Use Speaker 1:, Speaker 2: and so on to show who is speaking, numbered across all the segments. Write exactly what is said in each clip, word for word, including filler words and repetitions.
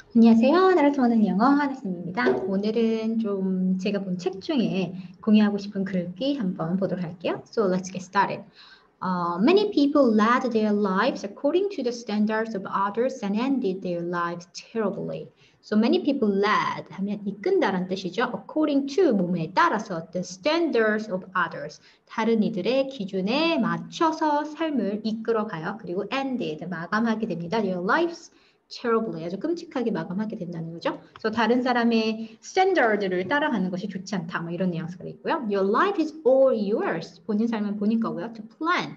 Speaker 1: 안녕하세요. 나를 통하는 영어 하나쌤입니다. 오늘은 좀 제가 본 책 중에 공유하고 싶은 글귀 한번 보도록 할게요. So let's get started. Uh, many people led their lives according to the standards of others and ended their lives terribly. So many people led 하면 이끈다라는 뜻이죠. According to 몸에 따라서 the standards of others 다른 이들의 기준에 맞춰서 삶을 이끌어가요. 그리고 ended 마감하게 됩니다. Their lives terribly 아주 끔찍하게 마감하게 된다는 거죠. 그래서 다른 사람의 스탠더드를 따라가는 것이 좋지 않다. 뭐 이런 뉘앙스가 있고요. Your life is all yours. 본인 삶은 본인 거고요. To plan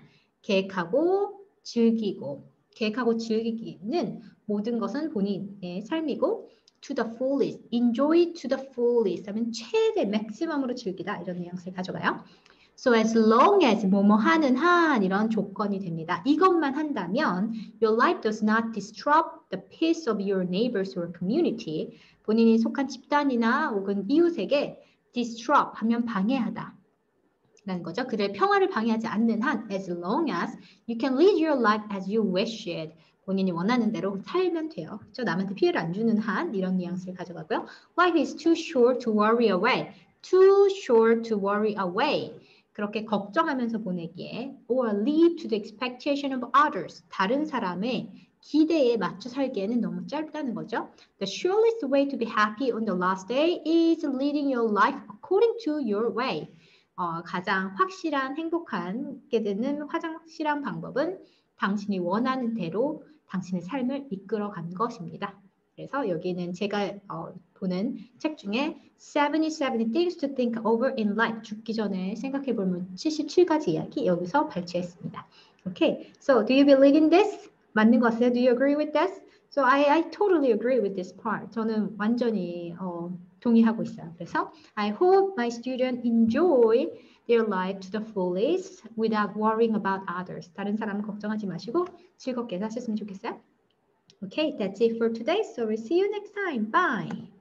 Speaker 1: 계획하고 즐기고 계획하고 즐기기는 모든 것은 본인의 삶이고 to the fullest, enjoy to the fullest 하면 최대 맥시멈으로 즐기다 이런 뉘앙스를 가져가요. So as long as 뭐뭐 하는 한 이런 조건이 됩니다. 이것만 한다면 your life does not disrupt the peace of your neighbors or community. 본인이 속한 집단이나 혹은 이웃에게 disrupt 하면 방해하다. 라는 거죠. 그들의 평화를 방해하지 않는 한 as long as you can lead your life as you wish it. 본인이 원하는 대로 살면 돼요. 저 남한테 피해를 안 주는 한 이런 뉘앙스를 가져가고요. Life is too short to worry away. Too short to worry away. 그렇게 걱정하면서 보내기에 or live to the expectation of others. 다른 사람의 기대에 맞춰 살기에는 너무 짧다는 거죠. The surest way to be happy on the last day is leading your life according to your way. 어, 가장 확실한 행복하게 되는 가장 확실한 방법은 당신이 원하는 대로 당신의 삶을 이끌어간 것입니다. 그래서 여기는 제가 어, 보는 책 중에 칠십칠 things to think over in life 죽기 전에 생각해 볼 칠십칠 가지 이야기 여기서 발췌했습니다. Okay, so do you believe in this? 맞는 것 같아요? Do you agree with this? So I, I totally agree with this part. 저는 완전히 어, 동의하고 있어요. 그래서 I hope my students enjoy their life to the fullest without worrying about others. 다른 사람은 걱정하지 마시고 즐겁게 사셨으면 좋겠어요. Okay, that's it for today. So we'll see you next time. Bye.